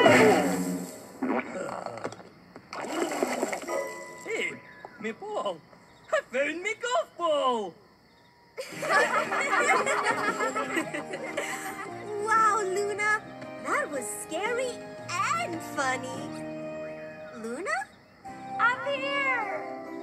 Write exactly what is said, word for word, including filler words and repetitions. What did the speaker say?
Hey, me ball! I found me golf ball! Wow, Luna! That was scary and funny. Luna? Up here!